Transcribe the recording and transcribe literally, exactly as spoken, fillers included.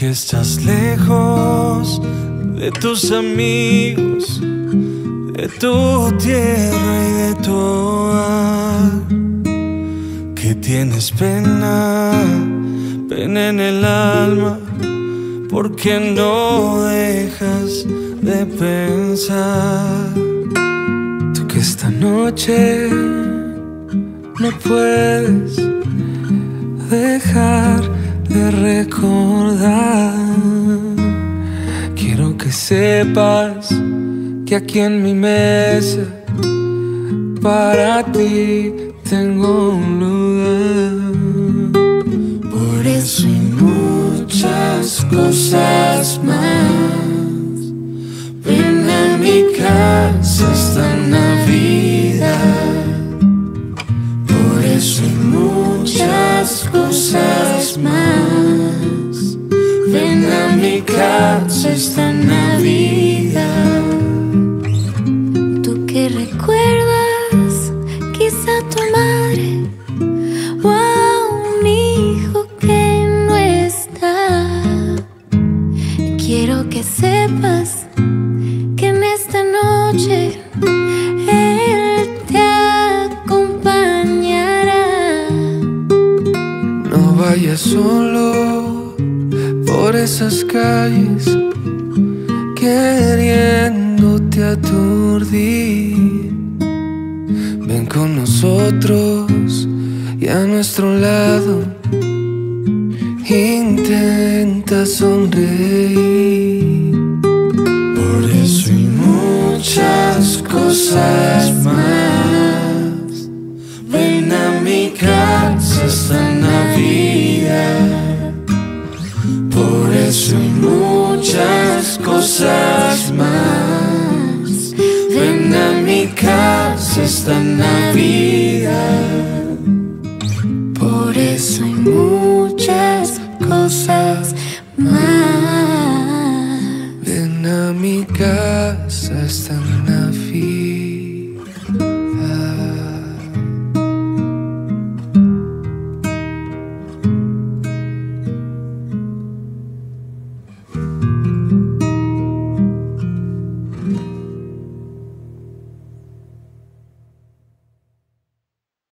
que estás lejos de tus amigos, de tu tierra y de tu hogar, que tienes pena, pena en el alma, porque no dejas de pensar. Tú que esta noche no puedes dejar de recordar. Quiero que sepas que aquí en mi mesa para ti tengo un lugar. Por eso y muchas cosas más, ven a mi casa esta Navidad. Por eso y muchas cosas más, ven a mi casa esta Navidad. Tú que recuerdas quizá a tu madre o a un hijo que no está, quiero que sepas que en esta noche Él te acompañará. No vayas solo por esas calles queriéndote aturdir. Ven con nosotros y a nuestro lado intenta sonreír. Por eso y muchas cosas más, ven a mi casa esta Navidad. Por eso y muchas cosas más, ven a mi casa esta Navidad. Por eso y muchas cosas más, ven a mi casa